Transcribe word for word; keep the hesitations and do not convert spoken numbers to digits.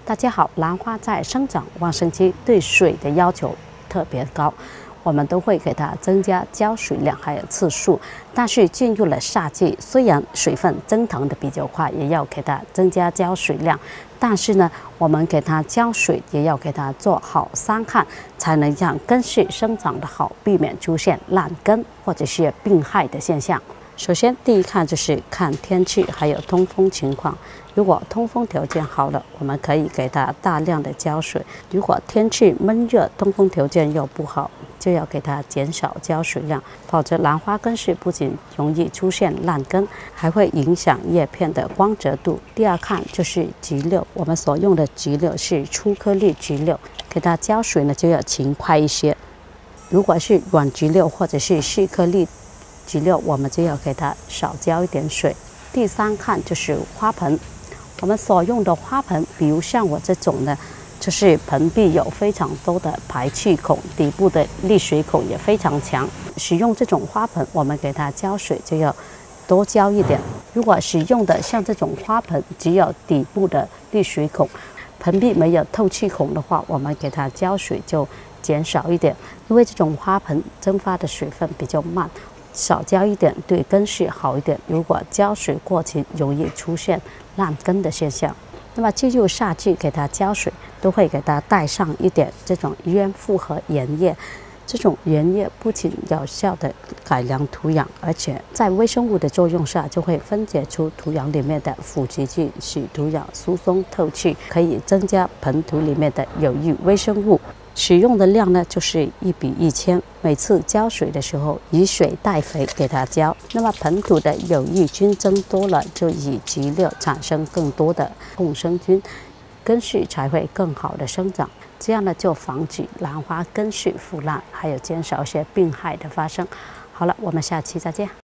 大家好，兰花在生长旺盛期对水的要求特别高，我们都会给它增加浇水量还有次数。但是进入了夏季，虽然水分增腾的比较快，也要给它增加浇水量。但是呢，我们给它浇水也要给它做好三看，才能让根系生长得好，避免出现烂根或者是病害的现象。首先，第一看就是看天气还有通风情况。如果通风条件好了，我们可以给它大量的浇水；如果天气闷热，通风条件又不好，就要给它减少浇水量，否则兰花根系不仅容易出现烂根，还会影响叶片的光泽度。第二看就是菊柳，我们所用的菊柳是粗颗粒菊柳，给它浇水呢就要勤快一些。如果是软菊柳或者是细颗粒菊柳，我们就要给它少浇一点水。第三看就是花盆，我们所用的花盆，比如像我这种呢，就是盆壁有非常多的排气孔，底部的沥水孔也非常强。使用这种花盆，我们给它浇水就要多浇一点。如果使用的像这种花盆只有底部的沥水孔，盆壁没有透气孔的话，我们给它浇水就减少一点，因为这种花盆蒸发的水分比较慢。少浇一点对根系好一点，如果浇水过勤，容易出现烂根的现象。那么进入夏季给它浇水，都会给它带上一点这种鸢复合盐液。这种盐液不仅有效的改良土壤，而且在微生物的作用下，就会分解出土壤里面的腐殖剂，使土壤疏松透气，可以增加盆土里面的有益微生物。使用的量呢，就是一比一千。每次浇水的时候，以水代肥给它浇。那么盆土的有益菌增多了，就以菊柳产生更多的共生菌，根系才会更好的生长。这样呢，就防止兰花根系腐烂，还有减少一些病害的发生。好了，我们下期再见。